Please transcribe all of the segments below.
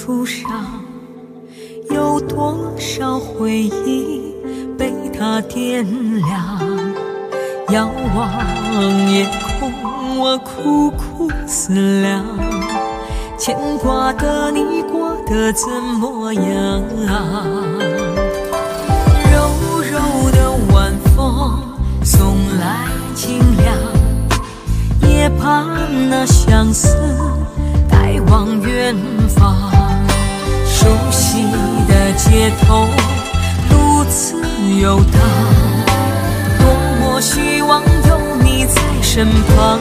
途上，有多少回忆被它点亮？遥望夜空，我苦苦思量，牵挂的你过得怎么样？柔柔的晚风送来清凉，夜盼那相思带往远方。熟悉的街头独自游荡，多么希望有你在身旁。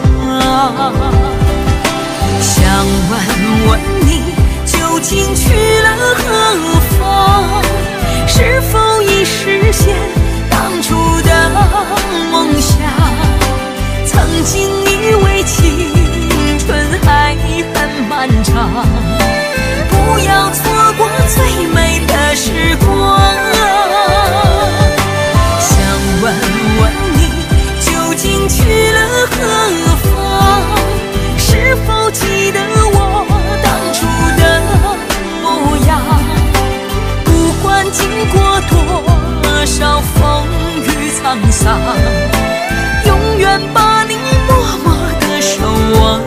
想问问你究竟去了何方？是否已实现当初的梦想？曾经以为青春还很漫长，不要错过最美的时光。想问问你究竟去了何方？是否记得我当初的模样？不管经过多少风雨沧桑，永远把你默默地守望。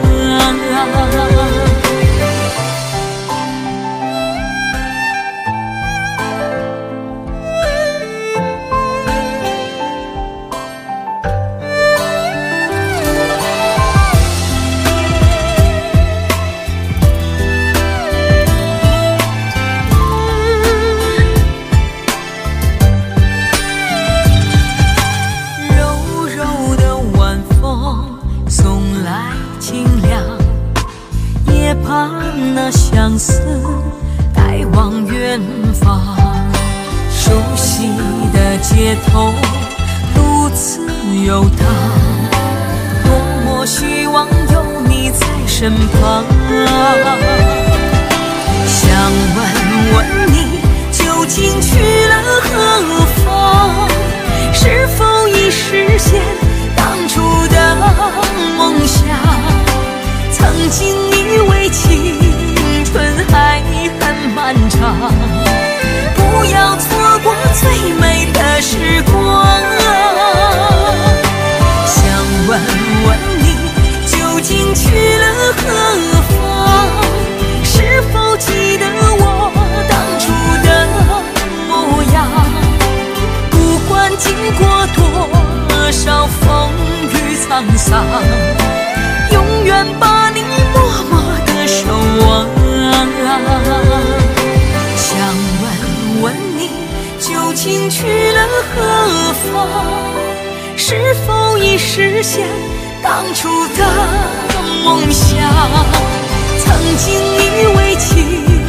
那相思带往远方，熟悉的街头独自游荡，多么希望有你在身旁。想问问你究竟去了何方？是否已实现当初的梦想？曾经以为青春还很漫长，不要错过最美的时光。想问问你究竟去了何方？是否记得我当初的模样？不管经过多少风雨沧桑，永远把你默默地守望。想问问你究竟去了何方？是否已实现当初的梦想？曾经以为青